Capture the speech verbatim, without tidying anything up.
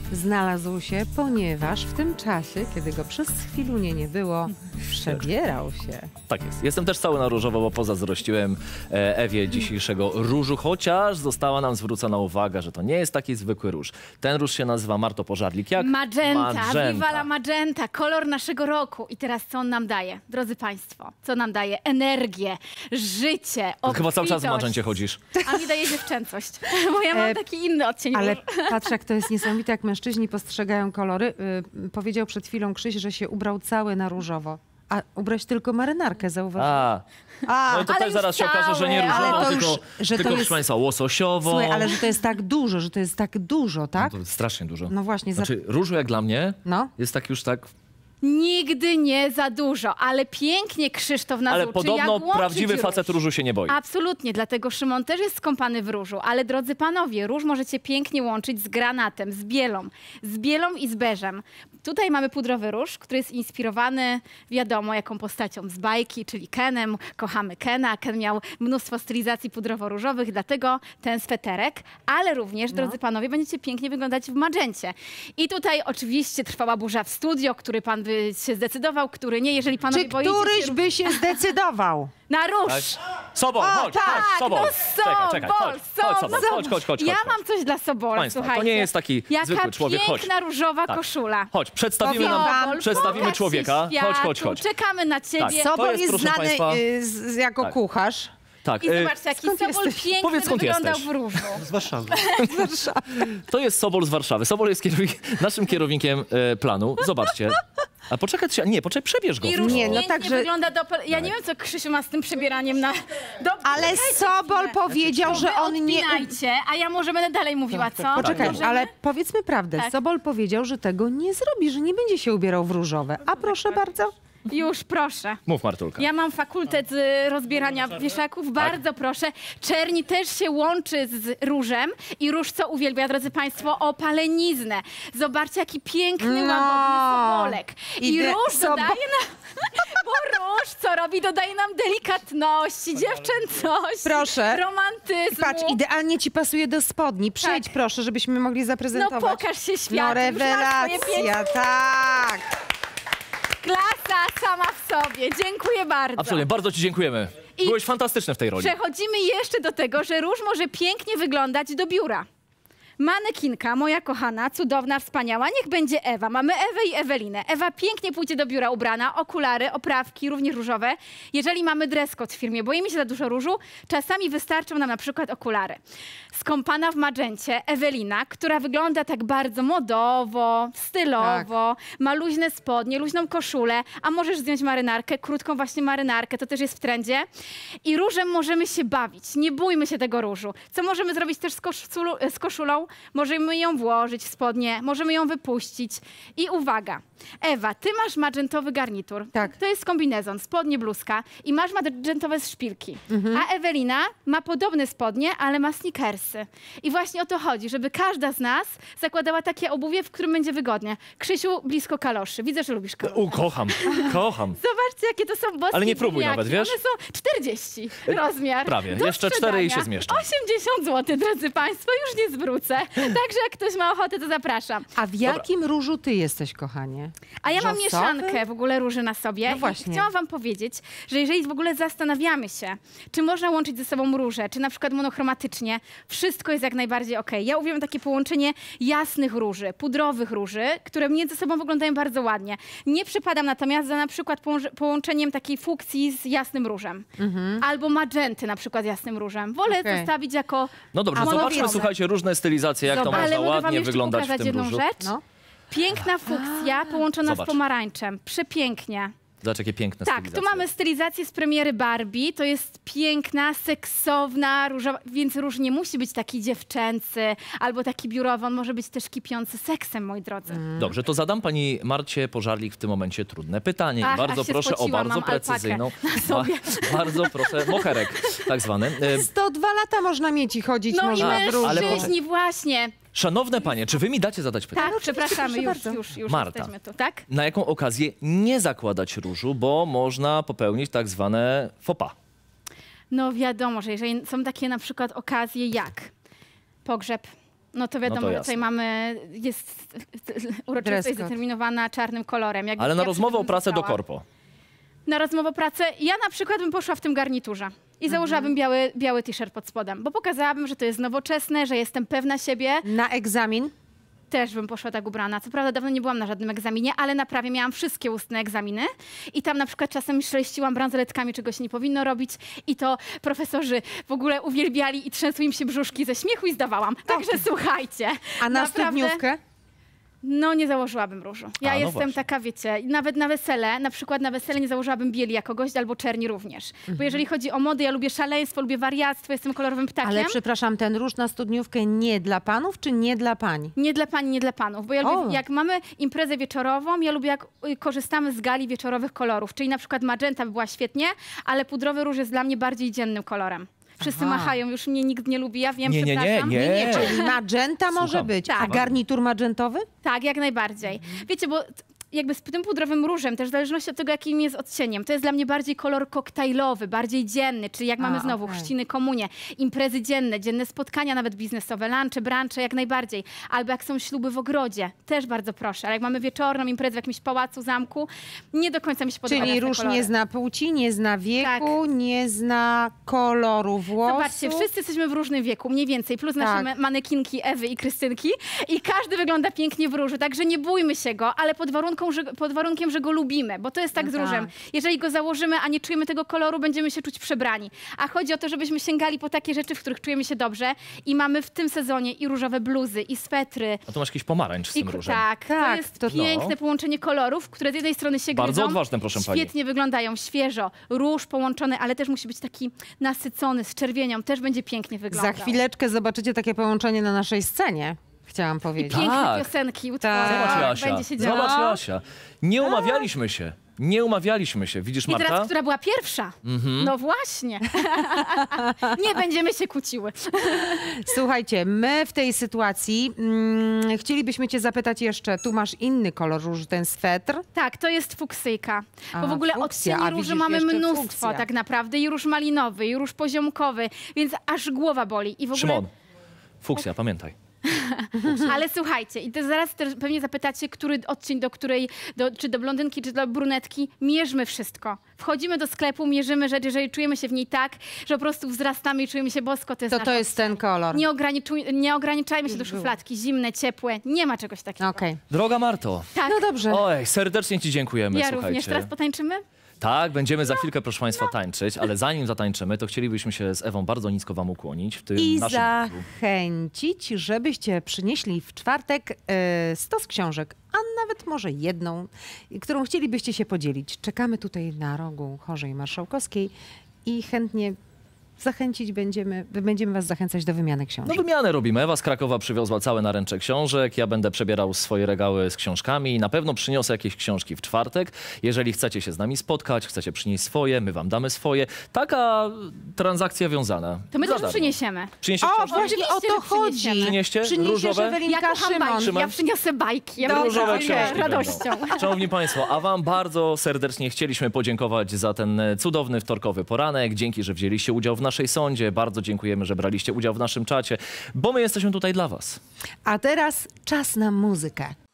znalazł się, ponieważ w tym czasie, kiedy go przez chwilunię nie było, przebierał się. Tak jest. Jestem też cały na różowo, bo pozazdrościłem Ewie dzisiejszego różu, chociaż została nam zwrócona uwaga, że to nie jest taki zwykły róż. Ten róż się nazywa, Marto Pożarlik, jak? Magenta, Magenta. Viva la Magenta, kolor naszego roku. I teraz co on nam daje, drodzy Państwo? Co nam daje? Energię, życie, To chyba cały czas w obfitość. Magencie chodzisz. A mi daje dziewczęcość, bo ja mam E, taki inny odcień. Ale róż. patrz, jak to jest niesamowite, jak mężczyźni postrzegają kolory. Yy, powiedział przed chwilą Krzyś, że się ubrał cały na różowo. A ubrać tylko marynarkę, zauważyłem. A, A, no i to ale też już zaraz się okaże, że nie całe, różową, ale to tylko, już- że to tylko jest- proszę Państwa, łososiową. Słuchaj, ale że to jest tak dużo, że to jest tak dużo, tak? No to strasznie dużo. No właśnie. Za... Znaczy, różu jak dla mnie No. jest tak już tak... Nigdy nie za dużo, ale pięknie Krzysztof nas Ale uczy, podobno jak łączyć prawdziwy róż. facet różu się nie boi. Absolutnie, dlatego Szymon też jest skąpany w różu. Ale drodzy panowie, róż możecie pięknie łączyć z granatem, z bielą, z bielą i z beżem. Tutaj mamy pudrowy róż, który jest inspirowany, wiadomo, jaką postacią z bajki, czyli Kenem. Kochamy Kena. Ken miał mnóstwo stylizacji pudrowo-różowych, dlatego ten sweterek. Ale również, No. drodzy panowie, będziecie pięknie wyglądać w magencie. I tutaj oczywiście trwała burza w studio, który pan by się zdecydował, który nie. Jeżeli panowie Czy boicie któryś się by się zdecydował? na róż. Tak? Sobol, chodź, tak, chodź, Sobol. no Czekaj, czekaj, Sobol, chodź, chodź, Sobol, Sobol. chodź, chodź, chodź. Ja chodź, mam chodź. coś dla Sobola, Państwa, to słuchajcie. nie jest taki Jaka zwykły człowiek, chodź. piękna różowa Tak. koszula. Chodź, przedstawimy Sobol, nam, przedstawimy pokaż się człowieka. światu, Chodź, chodź, chodź. Czekamy na ciebie. Tak. To Sobol jest, jest, proszę znany państwa- y, z, z, jako Tak. kucharz. Tak, I e, zobaczcie, jaki skąd Sobol jesteś? piękny Powiedz, skąd wyglądał jesteś? w różu. Z Warszawy. to jest Sobol z Warszawy. Sobol jest kierownik, naszym kierownikiem e, planu. Zobaczcie. A poczekaj, trzeba- nie, poczekaj, przebierz go. I róż Nie, no pięknie tak, że- wygląda do... Ja nie wiem, co Krzysiu ma z tym przebieraniem na... Do... Ale Czekajcie Sobol chwilę. powiedział, To że wy on nie... odpinajcie, a ja może będę dalej mówiła, co? Poczekaj, Możemy? ale powiedzmy prawdę. Tak. Sobol powiedział, że tego nie zrobi, że nie będzie się ubierał w różowe. A proszę bardzo. Już, proszę. Mów, Martulka. Ja mam fakultet z rozbierania wieszaków, bardzo proszę. Czerni też się łączy z różem i róż co uwielbia, drodzy Państwo? Opaleniznę. Zobaczcie, jaki piękny, No. łagodny sobolek. I Idę- róż sobo- dodaje nam... Bo róż co robi? Dodaje nam delikatności, dziewczęcości, Proszę. romantyzmu. Patrz, idealnie ci pasuje do spodni. Przejdź Tak. proszę, żebyśmy mogli No zaprezentować. pokaż się światu. No Już masz swoje rewelacja, piękne- tak. Klasa sama w sobie. Dziękuję bardzo. Absolutnie, bardzo ci dziękujemy. I- Byłeś fantastyczny w tej roli. Przechodzimy jeszcze do tego, że róż może pięknie wyglądać do biura. Manekinka, moja kochana, cudowna, wspaniała, niech będzie Ewa. Mamy Ewę i Ewelinę. Ewa pięknie pójdzie do biura ubrana, okulary, oprawki, również różowe. Jeżeli mamy dress code w firmie, boimy się za dużo różu, czasami wystarczą nam na przykład okulary. Skąpana w magencie Ewelina, która wygląda tak bardzo modowo, stylowo, ma luźne spodnie, luźną koszulę, a możesz zdjąć marynarkę, krótką właśnie marynarkę, to też jest w trendzie. I różem możemy się bawić, nie bójmy się tego różu. Co możemy zrobić też z, koszulu, z koszulą? Możemy ją włożyć w spodnie, możemy ją wypuścić. I uwaga, Ewa, ty masz magentowy garnitur. Tak. To jest kombinezon, spodnie, bluzka i masz magentowe szpilki. Mhm. A Ewelina ma podobne spodnie, ale ma sneakersy. I właśnie o to chodzi, żeby każda z nas zakładała takie obuwie, w którym będzie wygodnie. Krzysiu, blisko kaloszy. Widzę, że lubisz kaloszy. U, kocham, kocham. Zobaczcie, jakie to są boskie Ale nie próbuj ziemniaki. nawet, wiesz? One są czterdzieści rozmiar. Prawie. Do Jeszcze cztery i się sprzedania. zmieszczą. osiemdziesiąt złotych, drodzy Państwo, już nie zwrócę. Także jak ktoś ma ochotę, to zapraszam. A w jakim różu ty jesteś, kochanie? A ja mam Brzosowy? mieszankę w ogóle róży na sobie. No I właśnie. chciałam wam powiedzieć, że jeżeli w ogóle zastanawiamy się, czy można łączyć ze sobą róże, czy na przykład monochromatycznie, wszystko jest jak najbardziej okej. Ja uwielbiam takie połączenie jasnych róży, pudrowych róży, które między sobą wyglądają bardzo ładnie. Nie przypadam natomiast za na przykład połącz- połączeniem takiej fukcji z jasnym różem. Albo magenty na przykład z jasnym różem. Wolę Okej. zostawić jako... No dobrze, monochromy. zobaczmy, słuchajcie, różne stylizacje, jak to Zobacz, ale można mogę wam ładnie jeszcze wyglądać w pokazać tym jedną różu. rzecz? No. Piękna fukcja połączona Zobacz. z pomarańczem. Przepięknie. Zobacz, jakie piękne Tak, stylizacje. tu mamy stylizację z premiery Barbie. To jest piękna, seksowna, różowa, więc róż nie musi być taki dziewczęcy albo taki biurowy. On może być też kipiący seksem, moi drodzy. Dobrze, to zadam pani Marcie Pożarlik w tym momencie trudne pytanie. I Ach, bardzo aż się proszę o spociłam, bardzo mam alpakę precyzyjną... na sobie. Ba- bardzo proszę, moherek tak zwany. E, sto dwa lata można mieć i chodzić No i można w różu. ale mężczyźni właśnie. Szanowne panie, czy wy mi dacie zadać pytanie? Tak, przepraszamy, proszę już, bardzo. już, już Marta. jesteśmy tu, tak? Na jaką okazję nie zakładać różu, bo można popełnić tak zwane faux pas. No wiadomo, że jeżeli są takie na przykład okazje jak pogrzeb, No to wiadomo, No to że tutaj jasne. mamy, jest Dress uroczystość code. zdeterminowana czarnym kolorem. Jakby Ale na ja rozmowę o bym pracę do została. korpo. Na rozmowę o pracę, ja na przykład bym poszła w tym garniturze i założyłabym biały, biały t-shirt pod spodem, bo pokazałabym, że to jest nowoczesne, że jestem pewna siebie. Na egzamin? Też bym poszła tak ubrana. Co prawda dawno nie byłam na żadnym egzaminie, ale na prawie miałam wszystkie ustne egzaminy i tam na przykład czasem szeleściłam bransoletkami, czego się nie powinno robić i to profesorzy w ogóle uwielbiali i trzęsły im się brzuszki ze śmiechu i zdawałam. Także słuchajcie. A na naprawdę- studniówkę? No nie założyłabym różu. Ja A, no jestem właśnie. taka, wiecie, nawet na wesele, na przykład na wesele nie założyłabym bieli jako gość albo czerni również. Mhm. Bo jeżeli chodzi o mody, ja lubię szaleństwo, lubię wariactwo, jestem kolorowym ptakiem. Ale przepraszam, ten róż na studniówkę nie dla panów, czy nie dla pań? Nie dla pań, nie dla panów, bo ja lubię, O. jak mamy imprezę wieczorową, ja lubię jak y, korzystamy z gali wieczorowych kolorów, czyli na przykład magenta by była świetnie, ale pudrowy róż jest dla mnie bardziej dziennym kolorem. Wszyscy Aha. machają, już mnie nikt nie lubi, ja wiem, Nie, nie, nie, przepraszam. nie. Nie, czyli magenta może Słucham. być. Tak. A garnitur magentowy? Tak, jak najbardziej. Wiecie, bo t- jakby z tym pudrowym różem, też w zależności od tego, jakim jest odcieniem, to jest dla mnie bardziej kolor koktajlowy, bardziej dzienny, czyli jak mamy A, znowu okej. chrzciny, komunie, imprezy dzienne, dzienne spotkania nawet biznesowe, lunche, brancze, jak najbardziej. Albo jak są śluby w ogrodzie, też bardzo proszę. Ale jak mamy wieczorną imprezę w jakimś pałacu, zamku, nie do końca mi się podoba. Czyli róż nie zna płci, nie zna wieku, nie zna koloru włosów. Zobaczcie, wszyscy jesteśmy w różnym wieku, mniej więcej, plus nasze Tak. ma- manekinki Ewy i Krystynki i każdy wygląda pięknie w różu, także nie bójmy się go, ale pod, warunką, że, pod warunkiem, że go lubimy, bo to jest tak No z różem. tak. Jeżeli go założymy, a nie czujemy tego koloru, będziemy się czuć przebrani. A chodzi o to, żebyśmy sięgali po takie rzeczy, w których czujemy się dobrze i mamy w tym sezonie i różowe bluzy, i swetry. A tu masz jakiś pomarańcz z I, tym ku- różem. tak, Tak, to jest to- piękne no. połączenie kolorów, które z jednej strony się Bardzo gryzą, odważne, proszę pani. świetnie wyglądają, świeżo, róż połączony, ale też musi być taki nasycony, z czerwienią, też będzie pięknie wyglądał. Za chwileczkę zobaczycie takie połączenie na naszej scenie, chciałam I powiedzieć. piękne Tak. piosenki, utwory. Tak. Zobacz, Jasia. Będzie się działo. Zobacz, Jasia. Nie umawialiśmy się. Nie umawialiśmy się. Widzisz, I teraz, Marta? która była pierwsza? Mhm. No właśnie. Nie będziemy się kłóciły. Słuchajcie, my w tej sytuacji mm, chcielibyśmy cię zapytać jeszcze, tu masz inny kolor róż, ten swetr. Tak, to jest fuksyjka. Bo A, w ogóle fuksja, odcieni a róży widzisz, mamy jeszcze mnóstwo fuksja. tak naprawdę. I róż malinowy, i róż poziomkowy, więc aż głowa boli. I w ogóle... Szymon. Fuksja, pamiętaj. Ale słuchajcie, i to zaraz też pewnie zapytacie, który odcień do której, do, czy do blondynki, czy do brunetki, mierzmy wszystko. Wchodzimy do sklepu, mierzymy rzecz, jeżeli czujemy się w niej tak, że po prostu wzrastamy i czujemy się bosko, to jest To nasz to jest ten kolor. Nie, ograniczuj, nie ograniczajmy się do Już było. szufladki, zimne, ciepłe, nie ma czegoś takiego. Okej. Droga Marto. Tak, No dobrze. Oj, serdecznie ci dziękujemy, ja słuchajcie. również. Teraz potańczymy? Tak, będziemy za chwilkę, proszę Państwa, tańczyć, ale zanim zatańczymy, to chcielibyśmy się z Ewą bardzo nisko Wam ukłonić w tym I naszym dniu. zachęcić, żebyście przynieśli w czwartek e, stos książek, a nawet może jedną, którą chcielibyście się podzielić. Czekamy tutaj na rogu Chorzej Marszałkowskiej i chętnie zachęcić będziemy, będziemy was zachęcać do wymiany No książek. wymianę robimy. Ewa z Krakowa przywiozła całe naręcze książek. Ja będę przebierał swoje regały z książkami i na pewno przyniosę jakieś książki w czwartek. Jeżeli chcecie się z nami spotkać, chcecie przynieść swoje, my wam damy swoje. Taka transakcja wiązana. To my Za też darmo. przyniesiemy. Przyniesie O, książki? właśnie o Oczywiście, to że chodzi. przyniesiemy. Przynieście? Przyniesiesz Różowe? Ja Ewelinka kocham Szymon. bajki, Szymon. ja przyniosę bajki. Ja Dobrze, będę Różowe okej. książki radością. będą. Szanowni Państwo, a Wam bardzo serdecznie chcieliśmy podziękować za ten cudowny wtorkowy poranek. Dzięki, że wzięliście udział w naszej sądzie. Bardzo dziękujemy, że braliście udział w naszym czacie, bo my jesteśmy tutaj dla Was. A teraz czas na muzykę.